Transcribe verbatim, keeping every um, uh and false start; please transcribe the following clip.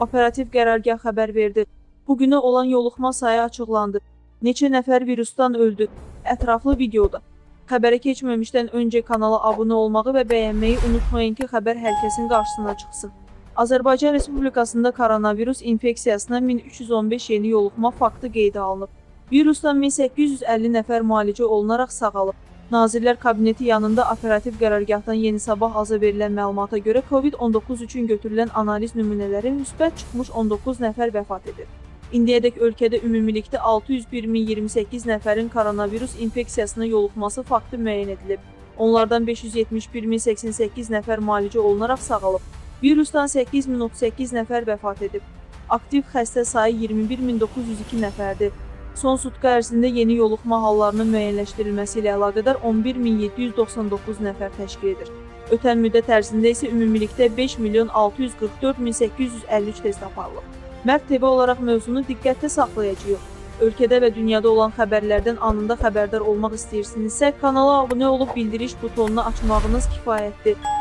Operativ qərargah xəbər verdi. Bugünə olan yoluxma sayı açıqlandı. Neçə nəfər virusdan öldü? Ətraflı videoda. Xəbərə keçməmişdən öncə kanala abunə olmağı və bəyənməyi unutmayın ki, xəbər hər kəsin qarşısına çıxsın. Azərbaycan Respublikasında koronavirus infeksiyasına min üç yüz on beş yeni yoluxma faktı qeydə alınıb. Virusdan min səkkiz yüz əlli nəfər müalicə olunaraq sağalıb. Nazirlər Kabineti yanında operativ qərargahdan Yeni Sabah aza verilən məlumata görə Covid on doqquz üçün götürülən analiz nümunələri müsbət çıxmış on doqquz nəfər vəfat edir. İndiyədək ölkədə ümumilikdə altı yüz bir min iyirmi səkkiz nəfərin koronavirus infeksiyasına yoluxması faktı müəyyən edilib. Onlardan beş yüz yetmiş bir min səksən səkkiz nəfər müalicə olunaraq sağalıb. Virusdan səkkiz min otuz səkkiz nəfər vəfat edib. Aktiv xəstə sayı iyirmi bir min doqquz yüz iki nəfərdir. Son sutka ərzində yeni yoluxma hallarının müəyyənləşdirilməsi ilə əlaqədar on bir min yeddi yüz doxsan doqquz nəfər təşkil edir. Ötən müddət ərzində isə ümumilikdə beş milyon altı yüz qırx dörd min səkkiz yüz əlli üç test aparılıb. Mərd T V olaraq mövzunu diqqətdə saxlayacağıq. Ölkədə və dünyada olan xəbərlərdən anında xəbərdar olmaq istəyirsinizsə, kanala abunə olub bildiriş butonunu açmağınız kifayətdir.